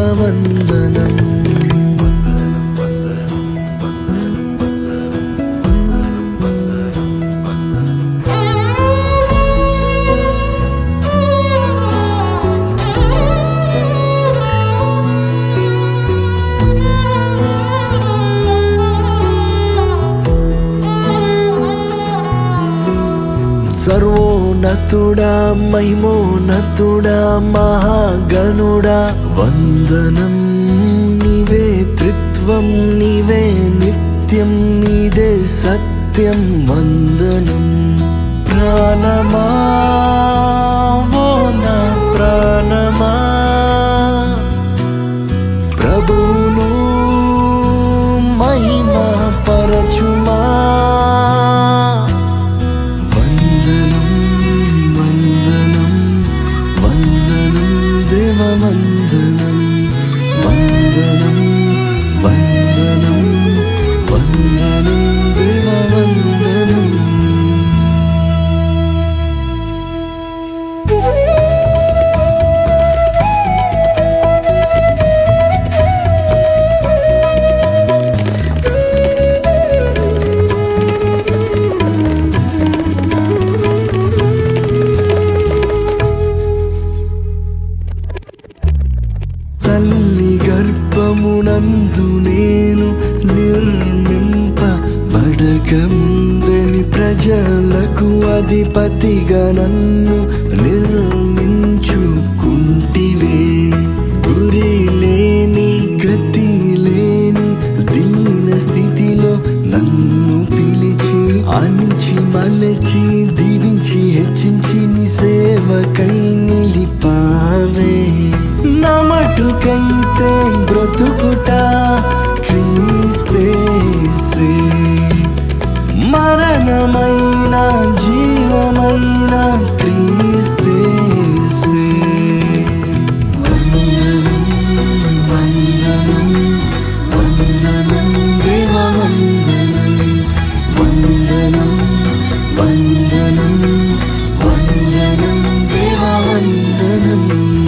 వందనం సర్వోన్నతుడా మహిమోన్నతుడా మహాగణుడా వందనం నీవే త్రిత్వం నీవే నిత్యం నీదే సత్యం వందనం ప్రాణమా ఓ నా ప్రాణమా ప్రభువును మహిమ పరచుమా వందనం వందనం వందనం వందనం దేవ వందనం తల్లి గర్భమునందు నేను నిర్మింపబడకముందని ప్రజలకు అధిపతిగా నన్ను నిర్మించుకుంటివే గురి లేని గతి లేని దీన స్థితిలో నన్ను పిలిచి అణిచి మలచి దీవించి హెచ్చించి నీ సేవకై నిలిపావే నమటుకైతే బ్రతుకుట క్రీస్తేసే మరణమైన జీవమైన క్రీస్తేసే వందనం వందనం వందనం దేవ వందనం వందనం వందనం వందనం దేవ వందనం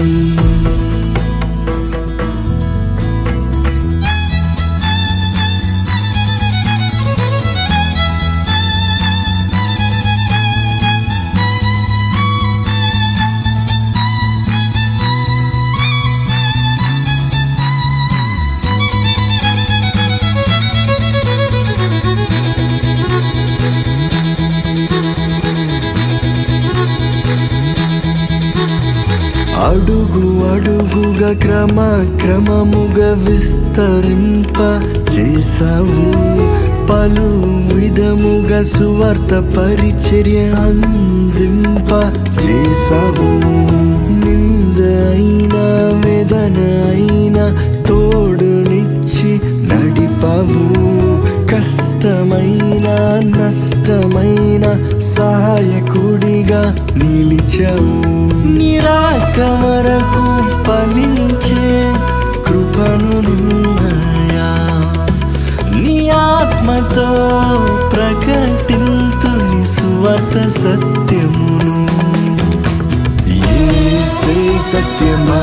అడుగు అడుగుగా క్రమముగా విస్తరింప చేసావు పలు విధముగా సువార్త పరిచర్య అందింప చేసావు నింద అయినా వేదన అయినా తోడునిచ్చి నడిపావు కష్టమైన నష్టమైన సహాయకుడిగా నిలిచావు నిరాక వరకు ఫలించే కృపను నిన్నయా నీ ఆత్మతో ప్రకటింతు నీ సువార్త సత్యమును యేసే సత్యమా